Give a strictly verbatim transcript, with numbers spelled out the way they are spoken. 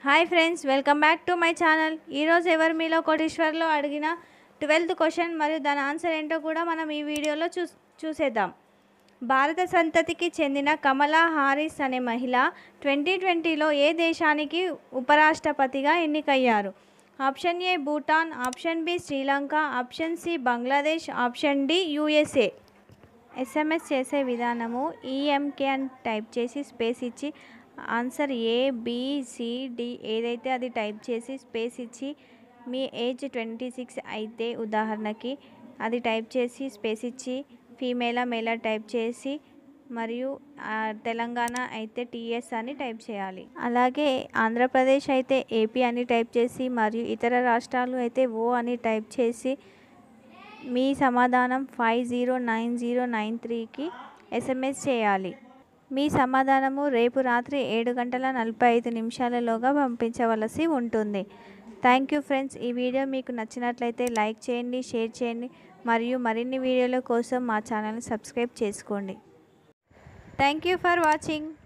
Hi friends, welcome back to my channel. ఈరోజు ఎవరు మీలో కోటీశ్వర్లో అడిగిన ట్వెల్త్ క్వశ్చన్ మరియు దాని ఆన్సర్ ఏంటో కూడా మనం ఈ వీడియోలో చూ చూసేద్దాం. భారత సంతతికి చెందిన కమలా హారిస్ అనే మహిళ ట్వంటీ ట్వంటీలో ఏ దేశానికి ఉపరాష్ట్రపతిగా ఎన్నికయ్యారు? Option A Bhutan, option B Sri Lanka, option C Bangladesh, option D USA. SMS చేసే విధానము ఈఎంకే అని టైప్ చేసి స్పేస్ ఇచ్చి answer A B C D ఏదైతే అది టైప్ చేసి స్పేస్ ఇచ్చి మీ ఏజ్ ట్వంటీ సిక్స్ అయితే ఉదాహరణకి అది టైప్ చేసి స్పేస్ ఇచ్చి ఫీమేలా మేలా టైప్ చేసి మరియు తెలంగాణ అయితే టీఎస్ అని టైప్ చేయాలి. అలాగే ఆంధ్రప్రదేశ్ అయితే ఏపీ అని టైప్ చేసి మరియు ఇతర రాష్ట్రాలు అయితే ఓ అని టైప్ చేసి మీ సమాధానం five zero nine zero nine త్రీకి ఎస్ఎంఎస్ చేయాలి. మీ సమాధానము రేపు రాత్రి ఏడు గంటల నలభై ఐదు నిమిషాలలోగా పంపించవలసి ఉంటుంది. Thank you friends. ఈ వీడియో మీకు నచ్చినట్లయితే లైక్ చేయండి, షేర్ చేయండి మరియు మరిన్ని వీడియోల కోసం మా ఛానల్ని సబ్స్క్రైబ్ చేసుకోండి. Thank you for watching.